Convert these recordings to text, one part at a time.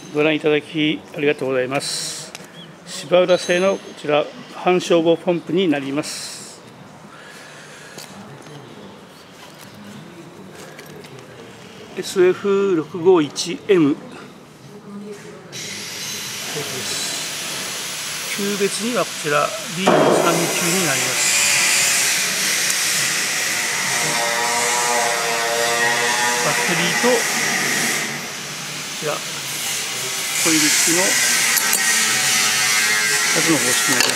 ご覧いただきありがとうございます。芝浦製のこちら半消防ポンプになります。SF651M 級別にはこちら B の3級になります。バッテリーとこちらコイル付きの2つの方式になります。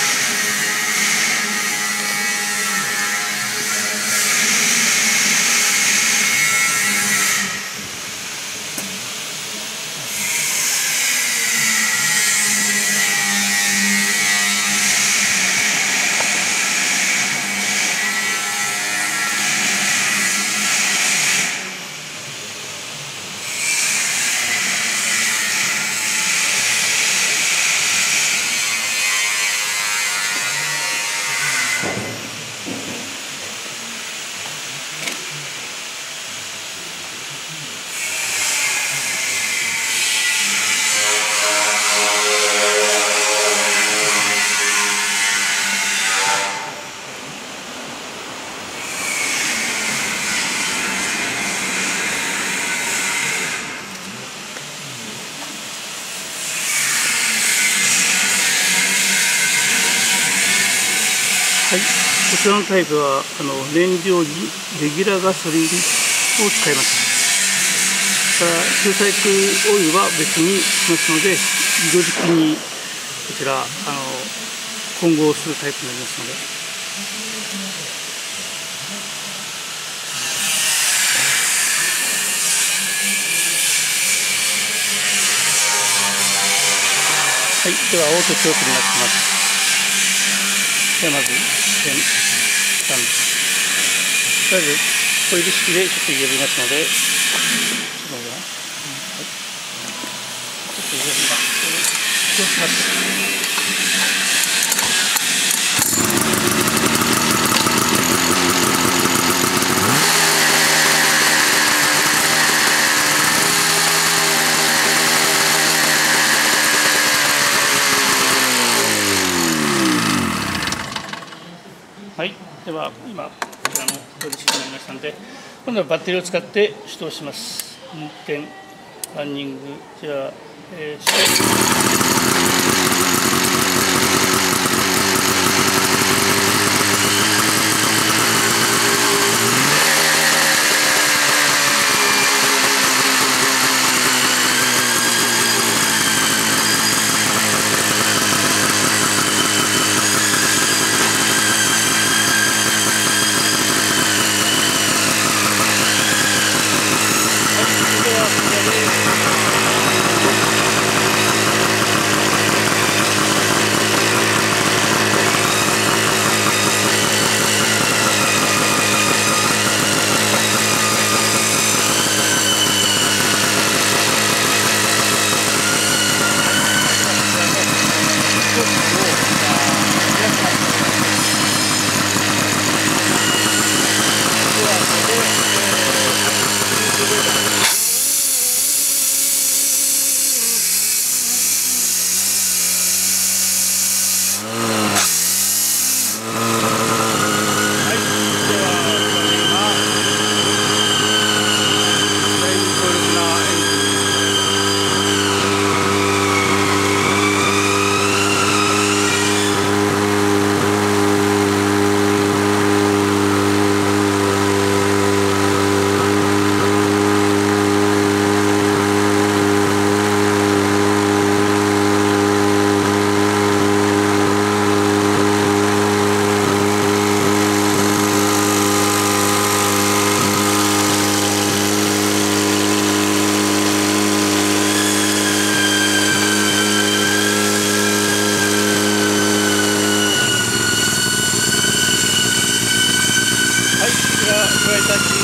はい、こちらのタイプは燃料にレギュラーガソリンを使います。フルサイクルオイルは別にしますので、移動時にこちら混合するタイプになりますので。はい、ではオートチョークになってます。ではまずとりあえずコイル式でちょっと入れますので、ちょっと入れます。はい、では今こちらのコイル式になりましたので、今度はバッテリーを使って始動します。運転、ランニング、じゃあ、加えた